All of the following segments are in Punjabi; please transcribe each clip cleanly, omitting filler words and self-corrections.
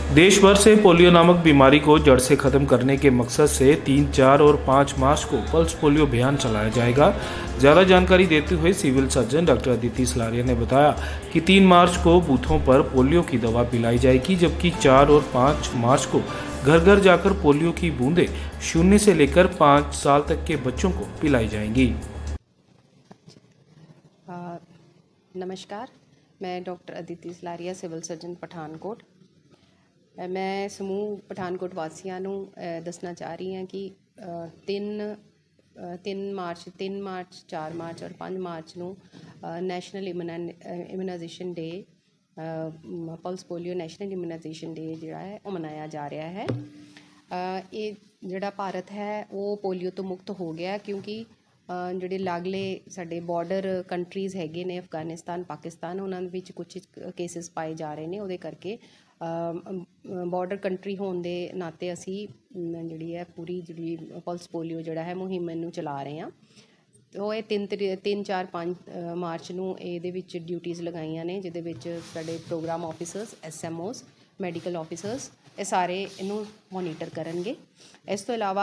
देश भर से पोलियो नामक बीमारी को जड़ से खत्म करने के मकसद से 3, 4 और 5 मार्च को पल्स पोलियो अभियान चलाया जाएगा। ज़्यादा जानकारी देते हुए civil surgeon doctor Aditi Salaria ने बताया कि 3 मार्च को बूथों पर पोलियो की दवा पिलाई जाएगी, जबकि 4 और 5 मार्च को घर घर जाकर पोलियो की बूंदें 0 से लेकर 5 साल तक के बच्चों को पिलाई जाएंगी। नमस्कार, मैं doctor Aditi Salaria, civil surgeon Pathankot. मैं समूह पठानकोट वासियों को दसना चाह रही हाँ कि 3 मार्च, 4 मार्च और 5 मार्च को national immunisation day, pulse polio national immunisation day जोड़ा है वो मनाया जा रहा है। ये जोड़ा भारत है वो पोलियो तो मुक्त हो गया, क्योंकि ਜਿਹੜੇ ਲਾਗਲੇ ਸਾਡੇ ਬਾਰਡਰ ਕੰਟਰੀਜ਼ ਹੈਗੇ ਨੇ, ਅਫਗਾਨਿਸਤਾਨ, ਪਾਕਿਸਤਾਨ, ਉਹਨਾਂ ਵਿੱਚ ਕੁਝ ਕੇਸਿਸ ਪਾਏ ਜਾ ਰਹੇ ਨੇ। ਉਹਦੇ ਕਰਕੇ ਬਾਰਡਰ ਕੰਟਰੀ ਹੋਣ ਦੇ ਨਾਤੇ ਅਸੀਂ ਜਿਹੜੀ ਹੈ ਪੂਰੀ ਜਿਹੜੀ ਪਲਸ ਪੋਲੀਓ ਜਿਹੜਾ ਹੈ ਮੁਹਿੰਮ ਨੂੰ ਚਲਾ ਰਹੇ ਹਾਂ। ਉਹ ਇਹ 3, 4, 5 ਮਾਰਚ ਨੂੰ ਇਹਦੇ ਵਿੱਚ ਡਿਊਟੀਜ਼ ਲਗਾਈਆਂ ਨੇ, ਜਿਹਦੇ ਵਿੱਚ ਸਾਡੇ programme officers, SMOs, medical officers ਇਹ ਸਾਰੇ ਇਹਨੂੰ ਮੋਨੀਟਰ ਕਰਨਗੇ। ਇਸ ਤੋਂ ਇਲਾਵਾ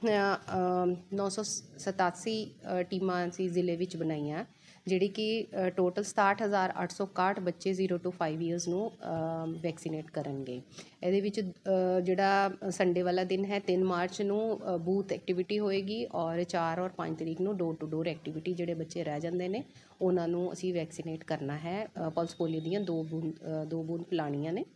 987 ਟੀਮਾਂ ਅਸੀਂ ਜ਼ਿਲ੍ਹੇ ਵਿੱਚ ਬਣਾਈਆਂ, ਜਿਹੜੀ ਕਿ ਟੋਟਲ 67,861 ਬੱਚੇ 0 to 5 ਈਅਰਸ ਨੂੰ ਵੈਕਸੀਨੇਟ ਕਰਨਗੇ। ਇਹਦੇ ਵਿੱਚ ਜਿਹੜਾ ਸੰਡੇ ਵਾਲਾ ਦਿਨ ਹੈ 3 ਮਾਰਚ ਨੂੰ ਬੂਥ ਐਕਟੀਵਿਟੀ ਹੋਏਗੀ, ਔਰ 4 ਔਰ 5 ਤਰੀਕ ਨੂੰ ਡੋਰ ਟੂ ਡੋਰ ਐਕਟੀਵਿਟੀ ਜਿਹੜੇ ਬੱਚੇ ਰਹਿ ਜਾਂਦੇ ਨੇ ਉਹਨਾਂ ਨੂੰ ਅਸੀਂ ਵੈਕਸੀਨੇਟ ਕਰਨਾ ਹੈ। ਪਲਸ ਪੋਲੀਓ ਦੀਆਂ 2 ਬੂੰਦ ਪਿਲਾਉਣੀਆਂ ਨੇ।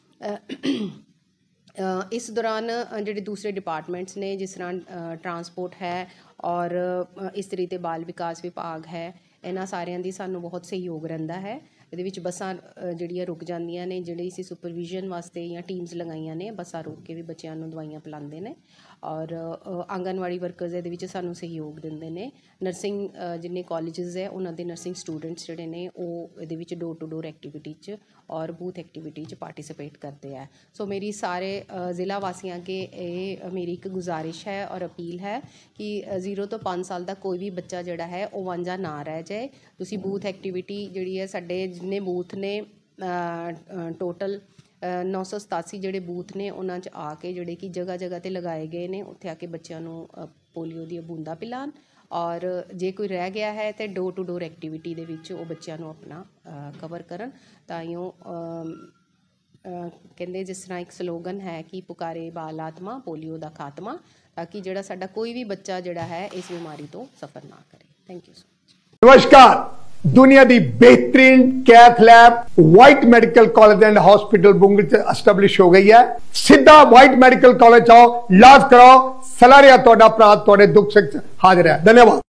इस दौरान ਜਿਹੜੇ दूसरे डिपार्टमेंट्स ने, जिस तरह ट्रांसपोर्ट है और इस्त्री ते बाल विकास विभाग है, इन्हां सारिਆਂ ਦੀ ਸਾਨੂੰ बहुत सहयोग ਰਹਿੰਦਾ है। ਇਹਦੇ ਵਿੱਚ ਬੱਸਾਂ ਜਿਹੜੀਆਂ ਰੁਕ ਜਾਂਦੀਆਂ ਨੇ, ਜਿਹੜੀ ਅਸੀਂ ਸੁਪਰਵਿਜ਼ਨ ਵਾਸਤੇ ਜਾਂ ਟੀਮਸ ਲਗਾਈਆਂ ਨੇ, ਬੱਸਾਂ ਰੁਕ ਕੇ ਵੀ ਬੱਚਿਆਂ ਨੂੰ ਦਵਾਈਆਂ ਪਿਲਾਉਂਦੇ ਨੇ, ਔਰ ਆਂਗਨਵਾੜੀ ਵਰਕਰਸ ਇਹਦੇ ਵਿੱਚ ਸਾਨੂੰ ਸਹਿਯੋਗ ਦਿੰਦੇ ਨੇ। ਨਰਸਿੰਗ ਜਿੰਨੇ ਕਾਲਜਿਸ ਹੈ ਉਹਨਾਂ ਦੇ ਨਰਸਿੰਗ ਸਟੂਡੈਂਟਸ ਜਿਹੜੇ ਨੇ ਉਹ ਇਹਦੇ ਵਿੱਚ ਡੋਰ ਟੂ ਡੋਰ ਐਕਟੀਵਿਟੀ 'ਚ ਔਰ ਬੂਥ ਐਕਟੀਵਿਟੀ 'ਚ ਪਾਰਟੀਸਿਪੇਟ ਕਰਦੇ ਹੈ। ਸੋ ਮੇਰੀ ਸਾਰੇ ਜ਼ਿਲ੍ਹਾ ਵਾਸੀਆਂ ਅੱਗੇ ਇਹ ਮੇਰੀ ਇੱਕ ਗੁਜ਼ਾਰਿਸ਼ ਹੈ ਔਰ ਅਪੀਲ ਹੈ ਕਿ 0 ਤੋਂ 5 ਸਾਲ ਦਾ ਕੋਈ ਵੀ ਬੱਚਾ ਜਿਹੜਾ ਹੈ ਉਹ ਵਾਂਝਾ ਨਾ ਰਹਿ ਜਾਏ। ਤੁਸੀਂ ਬੂਥ ਐਕਟੀਵਿਟੀ ਜਿਹੜੀ ਹੈ, ਸਾਡੇ ਜਿੰਨੇ ਬੂਥ ਨੇ ਟੋਟਲ 987 ਜਿਹੜੇ ਬੂਥ ਨੇ ਉਹਨਾਂ 'ਚ ਆ ਕੇ ਜਿਹੜੇ ਕਿ ਜਗ੍ਹਾ ਜਗ੍ਹਾ 'ਤੇ ਲਗਾਏ ਗਏ ਨੇ, ਉੱਥੇ ਆ ਕੇ ਬੱਚਿਆਂ ਨੂੰ ਪੋਲੀਓ ਦੀਆਂ ਬੂੰਦਾਂ ਪਿਲਾਉਣ, ਔਰ ਜੇ ਕੋਈ ਰਹਿ ਗਿਆ ਹੈ ਤਾਂ ਡੋਰ ਟੂ ਡੋਰ ਐਕਟੀਵਿਟੀ ਦੇ ਵਿੱਚ ਉਹ ਬੱਚਿਆਂ ਨੂੰ ਆਪਣਾ ਕਵਰ ਕਰਨ। ਤਾਂ ਇਉਂ ਕਹਿੰਦੇ, ਜਿਸ ਤਰ੍ਹਾਂ ਇੱਕ ਸਲੋਗਨ ਹੈ ਕਿ ਪੁਕਾਰੇ ਬਾਲ ਆਤਮਾ ਪੋਲੀਓ ਦਾ ਖਾਤਮਾ, ਤਾਂ ਕਿ ਜਿਹੜਾ ਸਾਡਾ ਕੋਈ ਵੀ ਬੱਚਾ ਜਿਹੜਾ ਹੈ ਇਸ ਬਿਮਾਰੀ ਤੋਂ ਸਫਰ ਨਾ ਕਰੇ। Thank you so much. नमस्कार, दुनिया की बेहतरीन cath lab white medical college and hospital बुंग एस्टैब्लिश हो गई है। सीधा वाइट मेडिकल कॉलेज आओ, इलाज कराओ। सलारिया तुहाडा भरा तुहाडे दुख सुख हाजिर है। धन्यवाद।